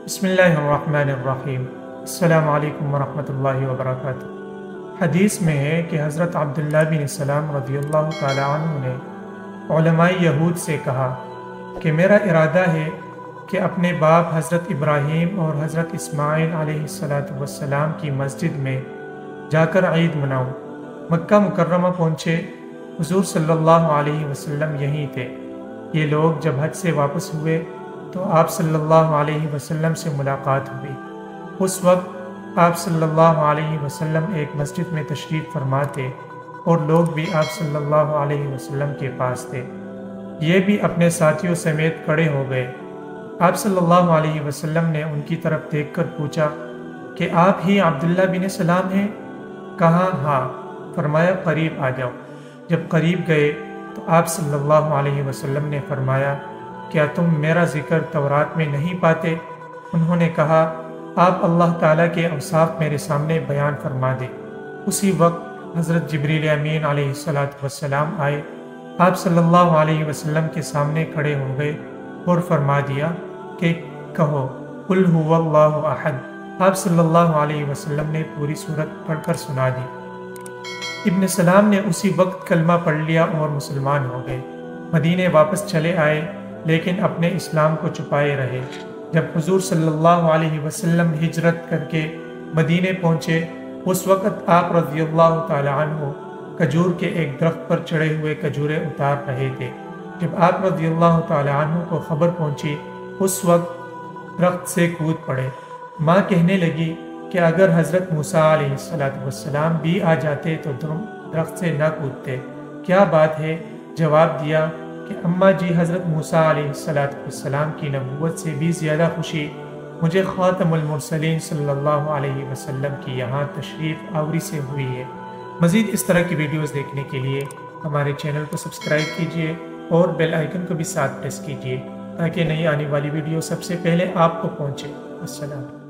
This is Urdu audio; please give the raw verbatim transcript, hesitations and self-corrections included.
بسم اللہ الرحمن الرحیم۔ السلام علیکم ورحمۃ اللہ وبرکاتہ۔ حدیث میں ہے کہ حضرت عبداللہ بن سلام رضی اللہ تعالی عنہ نے علماء یہود سے کہا کہ میرا ارادہ ہے کہ اپنے باپ حضرت ابراہیم اور حضرت اسماعیل علیہ الصلاۃ والسلام کی مسجد میں جا کر عید مناؤں۔ مکہ مکرمہ پہنچے، حضور صلی اللہ علیہ وسلم یہیں تھے۔ یہ لوگ جب حج سے واپس ہوئے تو آپ صلی اللہ علیہ وسلم سے ملاقات ہوئی۔ اس وقت آپ صلی اللہ علیہ وسلم ایک مسجد میں تشریف فرما تھے اور لوگ بھی آپ صلی اللہ علیہ وسلم کے پاس تھے۔ یہ بھی اپنے ساتھیوں سمیت کھڑے ہو گئے۔ آپ صلی اللہ علیہ وسلم نے ان کی طرف دیکھ کر پوچھا کہ آپ ہی عبداللہ بن سلام ہیں؟ کہا ہاں۔ فرمایا قریب آ جاؤ۔ جب قریب گئے تو آپ صلی اللہ علیہ وسلم نے فرمایا کیا تم میرا ذکر تورات میں نہیں پاتے؟ انہوں نے کہا آپ اللہ تعالیٰ کے اوصاف میرے سامنے بیان فرما دیں۔ اسی وقت حضرت جبریل امین علیہ الصلاۃ والسلام آئے، آپ صلی اللہ علیہ وسلم کے سامنے کھڑے ہو گئے اور فرما دیا کہ کہو قل هو اللہ احد۔ آپ صلی اللہ علیہ وسلم نے پوری سورت پڑھ کر سنا دی۔ ابن سلام نے اسی وقت کلمہ پڑھ لیا اور مسلمان ہو گئے۔ مدینے واپس چلے آئے لیکن اپنے اسلام کو چھپائے رہے۔ جب حضور صلی اللہ علیہ وسلم ہجرت کر کے مدینے پہنچے، اس وقت آپ رضی اللہ تعالی عنہ کھجور کے ایک درخت پر چڑھے ہوئے کھجوریں اتار رہے تھے۔ جب آپ رضی اللہ تعالی عنہ کو خبر پہنچی، اس وقت درخت سے کود پڑے۔ ماں کہنے لگی کہ اگر حضرت موسیٰ علیہ السلام بھی آ جاتے تو تم درخت سے نہ کودتے۔ کیا بات ہے؟ جواب دیا کہ اماں جی، حضرت موسیٰ علیہ السلام کی نبوت سے بھی زیادہ خوشی مجھے خاتم المرسلین صلی اللہ علیہ وسلم کی یہاں تشریف آوری سے ہوئی ہے۔ مزید اس طرح کی ویڈیوز دیکھنے کے لیے ہمارے چینل کو سبسکرائب کیجیے اور بیل آئیکن کو بھی ساتھ پریس کیجیے تاکہ نئی آنے والی ویڈیو سب سے پہلے آپ کو پہنچے۔ السلام۔